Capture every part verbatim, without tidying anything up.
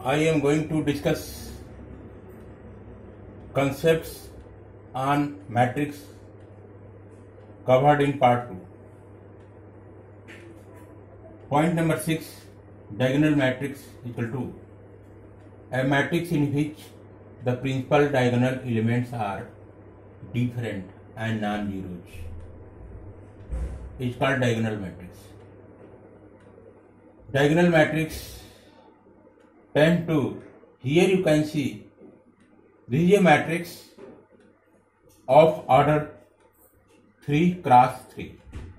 I am going to discuss concepts on matrix covered in part two. Point number six, diagonal matrix equal to a matrix in which the principal diagonal elements are different and non-zeros is called diagonal matrix. Diagonal matrix tend to, here you can see this is a matrix of order three cross three.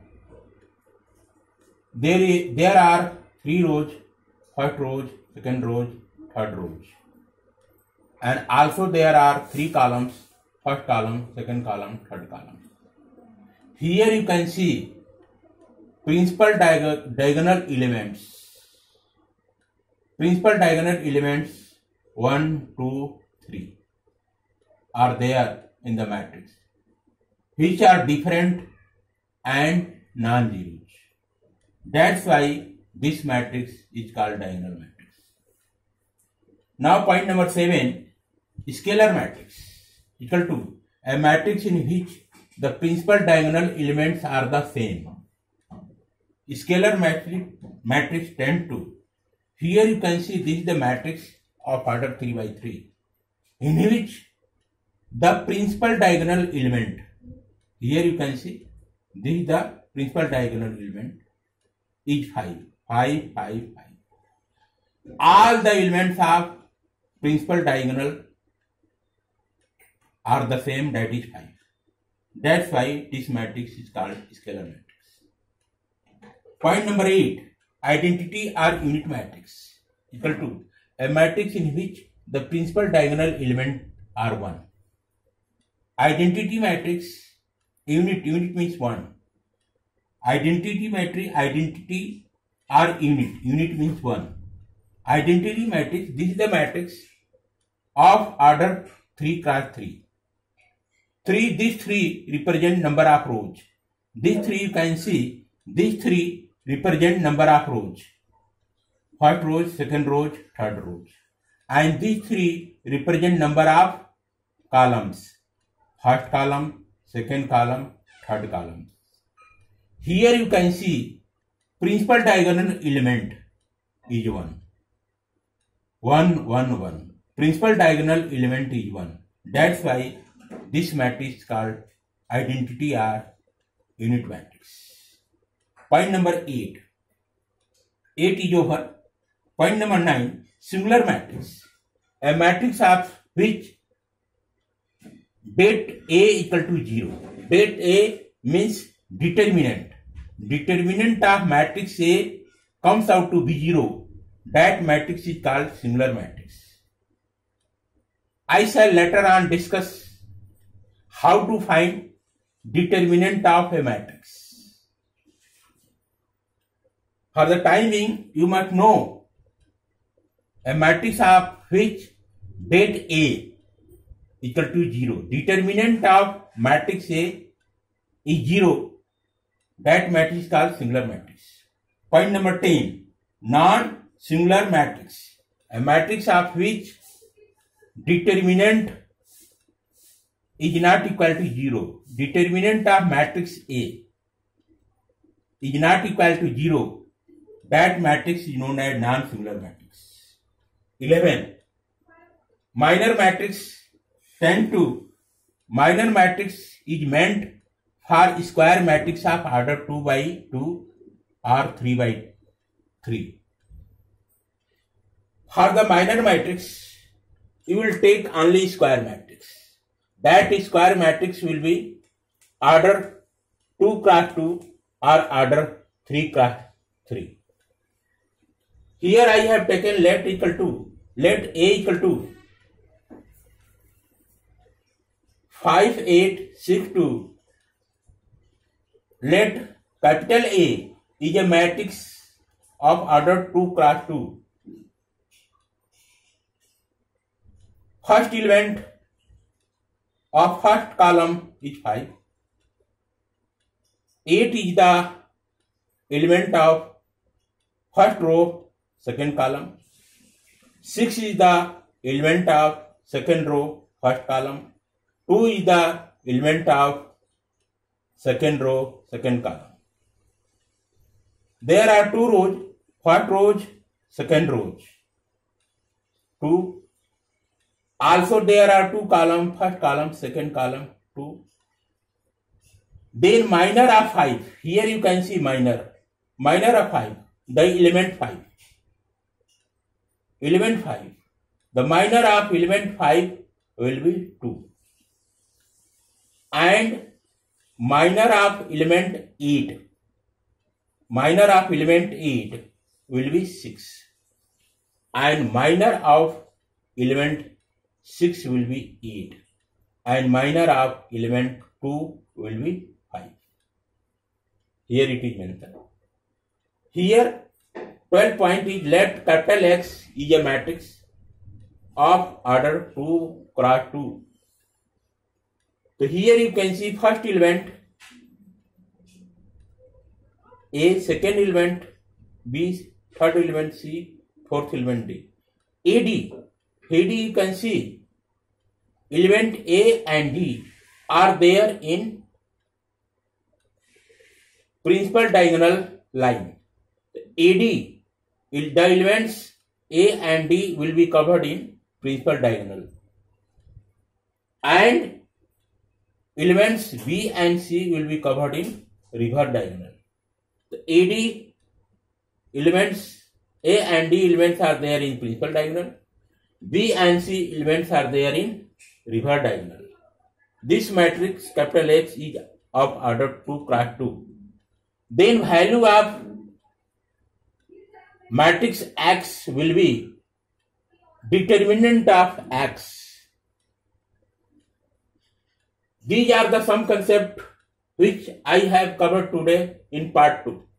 There, is, there are three rows, first rows, second rows, third rows, and also there are three columns, first column, second column, third column. Here you can see principal diag diagonal elements. Principal diagonal elements one, two, three are there in the matrix, which are different and non-zeros. That's why this matrix is called diagonal matrix. Now point number seven, scalar matrix equal to a matrix in which the principal diagonal elements are the same. Scalar matrix, matrix tend to, here you can see this is the matrix of order three by three, in which the principal diagonal element, here you can see this is the principal diagonal element, is five, five, five, five. All the elements of principal diagonal are the same, that is five. That's why this matrix is called scalar matrix. Point number eight, identity or unit matrix equal to a matrix in which the principal diagonal element are one. Identity matrix, unit, unit means one. Identity matrix, identity or unit, unit means one. Identity matrix, this is the matrix of order three cross three. Three, these three represent number of rows. These three you can see, these three represent number of rows. First rows, second rows, third rows. And these three represent number of columns. First column, second column, third column. Here you can see principal diagonal element is one. one, one, one. Principal diagonal element is one. That's why this matrix is called identity or unit matrix. Point number eight. eight is over. Point number nine, singular matrix. A matrix of which det A equal to zero. Det A means determinant. Determinant of matrix A comes out to be zero. That matrix is called singular matrix. I shall later on discuss how to find determinant of a matrix. For the time being, you must know a matrix of which det A equal to zero. Determinant of matrix A is zero. That matrix is called singular matrix. Point number ten, non-singular matrix. A matrix of which determinant is not equal to zero. Determinant of matrix A is not equal to zero. That matrix is known as non-singular matrix. eleven. Minor matrix tend to, minor matrix is meant for square matrix of order two by two or three by three. For the minor matrix, you will take only square matrix. That square matrix will be order two cross two or order three cross three. Here I have taken let equal to, let A equal to five, eight, six, two. Let capital A is a matrix of order two cross two. First element of first column is five. eight is the element of first row, second column. six is the element of second row, first column. two is the element of second row, second column. There are two rows, first rows, second rows. two. Also there are two columns, first column, second column, two. Then minor of five. Here you can see minor. Minor of five. The element five. Element five. The minor of element five will be two. And minor of element eight. Minor of element eight will be six. And minor of element six will be eight. And minor of element two will be five. Here it is mentioned. Here twelve point is let capital X is a matrix of order two cross two. So here you can see first element A, second element B, third element C, fourth element D. A D, A D you can see element A and D are there in principal diagonal line. A D, the elements A and D will be covered in principal diagonal. And elements B and C will be covered in reverse diagonal. The A D elements, A and D elements are there in principal diagonal. B and C elements are there in reverse diagonal. This matrix capital X is of order two cross two. Then value of matrix X will be determinant of X. These are the some concepts which I have covered today in part two.